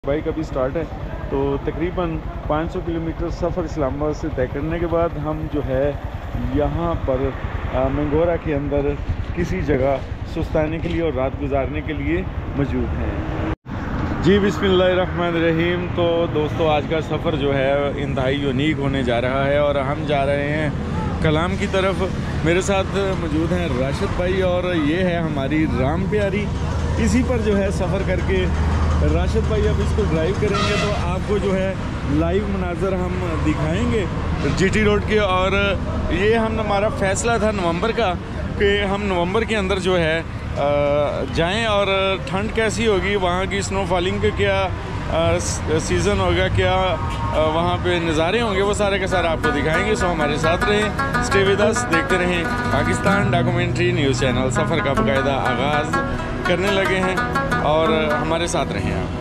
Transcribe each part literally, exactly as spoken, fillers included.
Bike अभी start है तो तकरीबन पाँच सौ किलोमीटर सफ़र इस्लामाबाद से तय करने के बाद हम जो है यहाँ पर मंगोरा के अंदर किसी जगह सुस्ताने के लिए और रात गुजारने के लिए मौजूद हैं। जी बिस्मिल्लाहिर्रहमानिर्रहीम। तो दोस्तों, आज का सफ़र जो है इंतहाई यूनिक होने जा रहा है और हम जा रहे हैं कलाम की तरफ। मेरे साथ मौजूद हैं राशिद भाई और ये है हमारी राम प्यारी। इसी पर जो है सफ़र करके राशिद भाई अब इसको ड्राइव करेंगे तो आपको जो है लाइव मनाज़र हम दिखाएंगे जीटी रोड के। और ये हम हमारा फ़ैसला था नवंबर का कि हम नवंबर के अंदर जो है जाएं और ठंड कैसी होगी, वहाँ की स्नोफॉलिंग के क्या सीज़न होगा, क्या वहाँ पे नज़ारे होंगे, वो सारे के सारे आपको दिखाएंगे। सो हमारे साथ रहें, स्टे विद अस, देखते रहें पाकिस्तान डॉक्यूमेंट्री न्यूज़ चैनल। सफ़र का बाकायदा आगाज़ करने लगे हैं और हमारे साथ रहें आप।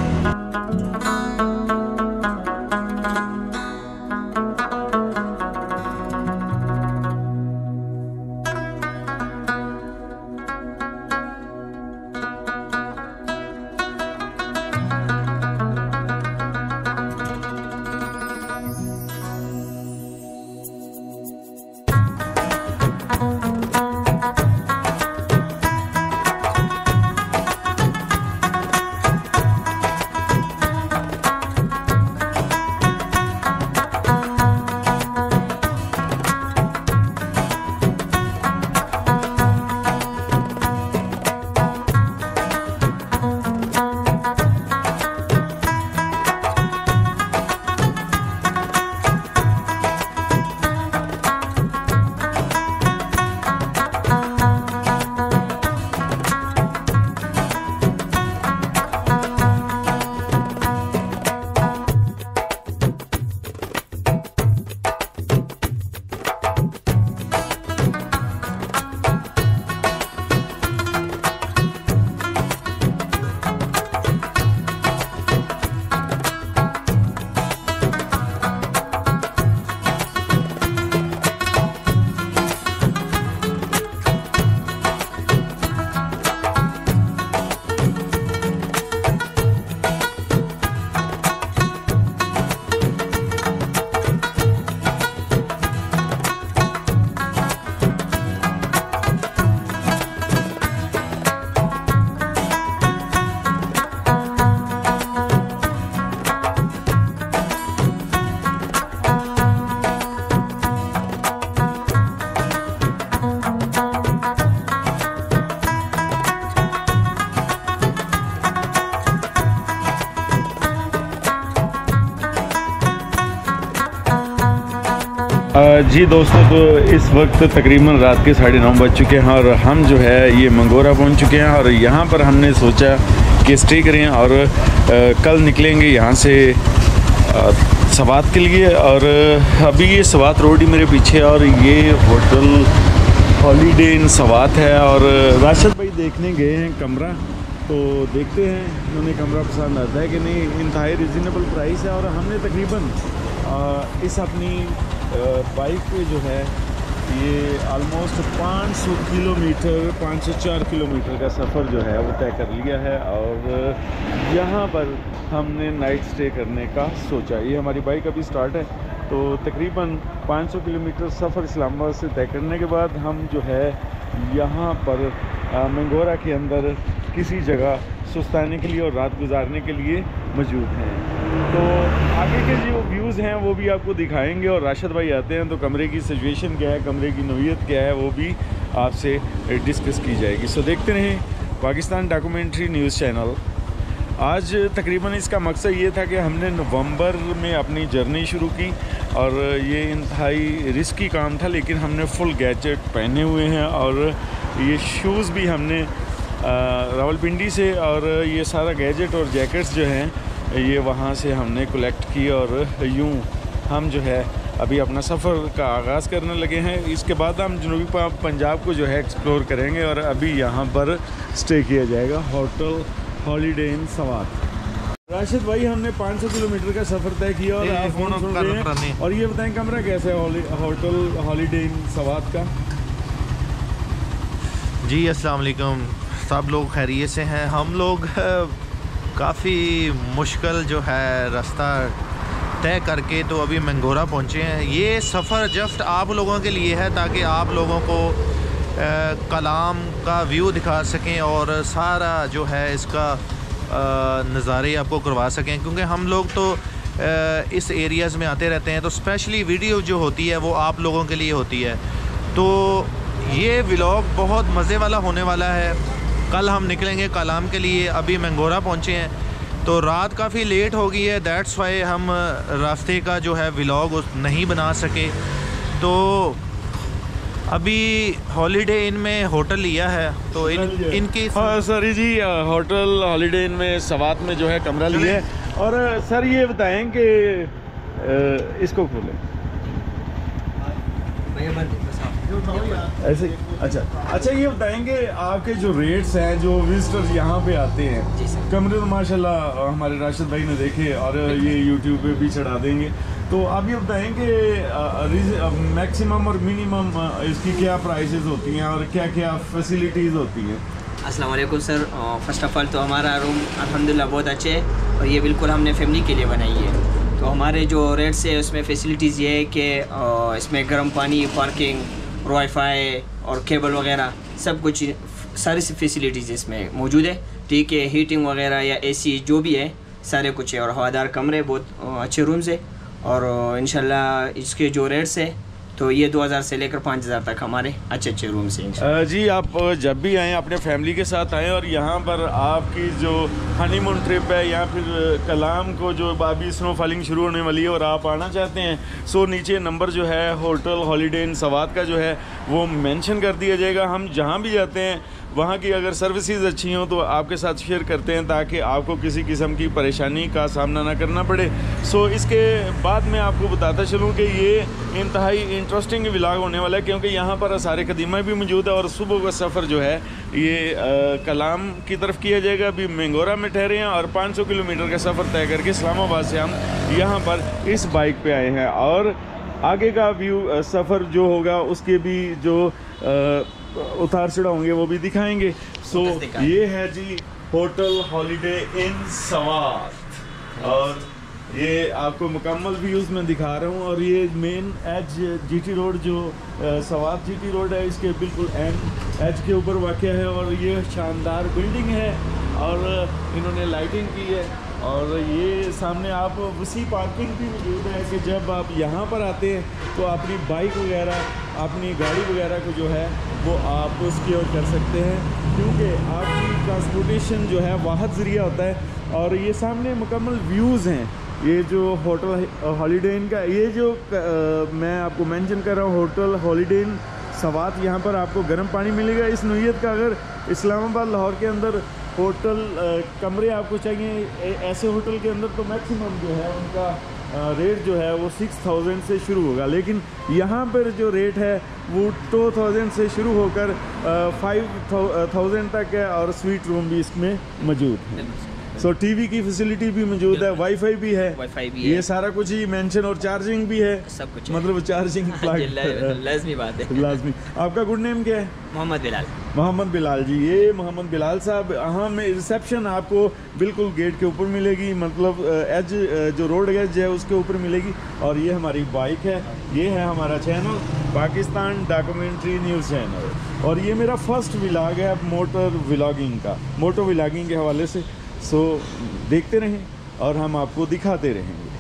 जी दोस्तों, तो इस वक्त तकरीबन रात के साढ़े नौ बज चुके हैं और हम जो है ये मंगोरा पहुंच चुके हैं और यहाँ पर हमने सोचा कि स्टे करें और आ, कल निकलेंगे यहाँ से आ, सवात के लिए। और अभी ये सवात रोड ही मेरे पीछे और ये होटल हॉलीडे इन सवात है। और राशिद भाई देखने गए हैं कमरा, तो देखते हैं उन्हें कमरा पसंद आता है कि नहीं। इंतहाई रिजनेबल प्राइस है और हमने तकरीबन इस अपनी बाइक पे जो है ये आलमोस्ट पाँच सौ किलोमीटर पाँच सौ चार किलोमीटर का सफ़र जो है वो तय कर लिया है और यहाँ पर हमने नाइट स्टे करने का सोचा। ये हमारी बाइक अभी स्टार्ट है तो तकरीबन पाँच सौ किलोमीटर सफ़र इस्लामाबाद से तय करने के बाद हम जो है यहाँ पर मंगोरा के अंदर किसी जगह सुस्ताने के लिए और रात गुजारने के लिए मौजूद हैं। तो आगे के जो व्यूज़ हैं वो भी आपको दिखाएंगे और राशिद भाई आते हैं तो कमरे की सिचुएशन क्या है, कमरे की नोयत क्या है, वो भी आपसे डिस्कस की जाएगी। सो देखते रहें पाकिस्तान डॉक्यूमेंट्री न्यूज़ चैनल। आज तकरीबन इसका मकसद ये था कि हमने नवंबर में अपनी जर्नी शुरू की और ये इंतहाई रिस्की काम था, लेकिन हमने फुल गैजेट पहने हुए हैं और ये शूज़ भी हमने रावलपिंडी से और ये सारा गैजेट और जैकेट्स जो हैं ये वहाँ से हमने कलेक्ट की और यूँ हम जो है अभी अपना सफ़र का आगाज़ करने लगे हैं। इसके बाद हम जनूबी पंजाब को जो है एक्सप्लोर करेंगे और अभी यहाँ पर स्टे किया जाएगा hotel Holiday Inn Swat. Rashid भाई, हमने पाँच सौ किलोमीटर का सफ़र तय किया और आप फोन सुन रहे हैं। और ये बताएं कमरा कैसा है होटल हॉलीडे इन सवात का? जी अस्सलाम वालेकुम, सब लोग खैरियत से हैं। हम लोग काफ़ी मुश्किल जो है रास्ता तय करके तो अभी मंगोरा पहुँचे हैं। ये सफ़र जस्ट आप लोगों के लिए है ताकि आप लोगों को आ, कलाम का व्यू दिखा सकें और सारा जो है इसका नज़ारे आपको करवा सकें, क्योंकि हम लोग तो आ, इस एरियाज़ में आते रहते हैं, तो स्पेशली वीडियो जो होती है वो आप लोगों के लिए होती है। तो ये व्लॉग बहुत मज़े वाला होने वाला है। कल हम निकलेंगे कलाम के लिए, अभी मंगोरा पहुँचे हैं तो रात काफ़ी लेट हो गई है, दैट्स वाई हम रास्ते का जो है व्लॉग नहीं बना सके। तो अभी हॉलीडे इन में होटल लिया है तो इन इनकी हाँ सर जी, होटल हॉलीडे इन में सवात में जो है कमरा लिया है। और सर ये बताएं कि इसको खोलें ऐसे। अच्छा अच्छा ये बताएंगे आपके जो रेट्स हैं जो विजिटर्स यहाँ पे आते हैं, कमरे तो माशाल्लाह हमारे राशिद भाई ने देखे और ये यूट्यूब पे भी चढ़ा देंगे, तो आप ये बताएंगे मैक्सिमम और मिनिमम इसकी क्या प्राइसेस होती हैं और क्या क्या फैसिलिटीज़ होती हैं? अस्सलाम वालेकुम सर, फर्स्ट ऑफ ऑल तो हमारा रूम अल्हम्दुलिल्लाह बहुत अच्छे है और ये बिल्कुल हमने फैमिली के लिए बनाई है। तो हमारे जो रेट्स है उसमें फैसिलिटीज़ ये है कि इसमें गर्म पानी, पार्किंग, वाईफाई और केबल वगैरह सब कुछ, सारी फैसिलिटीज़ इसमें मौजूद है। ठीक है, हीटिंग वगैरह या एसी जो भी है सारे कुछ है और हवादार कमरे, बहुत अच्छे रूम्स है। और इंशाल्लाह इसके जो रेट्स है तो ये दो हज़ार से लेकर पाँच हज़ार तक हमारे अच्छे अच्छे रूम्स हैं। जी आप जब भी आएँ अपने फैमिली के साथ आएँ और यहाँ पर आपकी जो हनीमून ट्रिप है या फिर कलाम को जो अभी स्नो फॉलिंग शुरू होने वाली है और आप आना चाहते हैं, सो नीचे नंबर जो है होटल हॉलीडे इन सवात का जो है वो मेंशन कर दिया जाएगा। हम जहाँ भी जाते हैं वहाँ की अगर सर्विसेज अच्छी हों तो आपके साथ शेयर करते हैं ताकि आपको किसी किस्म की परेशानी का सामना ना करना पड़े। सो इसके बाद मैं आपको बताता चलूँ कि ये इंतहाई इंटरेस्टिंग व्लॉग होने वाला है, क्योंकि यहाँ पर आसार क़दीमा भी मौजूद है और सुबह का सफ़र जो है ये आ, कलाम की तरफ किया जाएगा। अभी मंगोरा में ठहरे हैं और पाँच सौ किलोमीटर का सफ़र तय करके इस्लामाबाद से हम यहाँ पर इस बाइक पे आए हैं और आगे का व्यू सफ़र जो होगा उसके भी जो आ, उतार चढ़ाव होंगे वो भी दिखाएंगे। सो so, ये है जी होटल हॉलीडे इन सवात और ये आपको मुकम्मल व्यूज़ में दिखा रहा हूँ। और ये मेन एज जीटी रोड जो सवात जीटी रोड है इसके बिल्कुल एंड एज के ऊपर वाक़या है और ये शानदार बिल्डिंग है और इन्होंने लाइटिंग की है और ये सामने आप उसी पार्किंग भी मौजूद है कि जब आप यहाँ पर आते हैं तो अपनी बाइक वगैरह अपनी गाड़ी वगैरह को जो है वो आप सिक्योर कर सकते हैं, क्योंकि आपकी ट्रांसपोर्टेशन जो है वाहद ज़रिया होता है। और ये सामने मुकम्मल व्यूज़ हैं ये जो होटल हॉलीडे इन का, ये जो आ, मैं आपको मेंशन कर रहा हूँ होटल हॉलीडे इन सवात, यहाँ पर आपको गर्म पानी मिलेगा। इस नोयत का अगर इस्लामाबाद लाहौर के अंदर होटल कमरे आपको चाहिए ऐसे होटल के अंदर तो मैक्सिमम जो है उनका रेट जो है वो सिक्स थाउजेंड से शुरू होगा, लेकिन यहाँ पर जो रेट है वो टू थाउजेंड से शुरू होकर फाइव थाउजेंड तक है और स्वीट रूम भी इसमें मौजूद है। सो so, टीवी की फैसिलिटी भी मौजूद है, वाईफाई भी है, वाईफाई भी ये है, सारा कुछ ही मेंशन और चार्जिंग भी है, सब कुछ मतलब चार्जिंग लाजमी बात है, लाजमी। आपका गुड नेम क्या है? मोहम्मद बिलाल। मोहम्मद बिलाल जी, ये मोहम्मद बिलाल साहब, हाँ में रिसेप्शन आपको बिल्कुल गेट के ऊपर मिलेगी, मतलब एज जो रोड एज है उसके ऊपर मिलेगी। और ये हमारी बाइक है, ये है हमारा channel Pakistan documentary news channel और ये मेरा फर्स्ट व्लॉग है मोटर व्लॉगिंग का, मोटर व्लॉगिंग के हवाले से। सो देखते रहें और हम आपको दिखाते रहेंगे।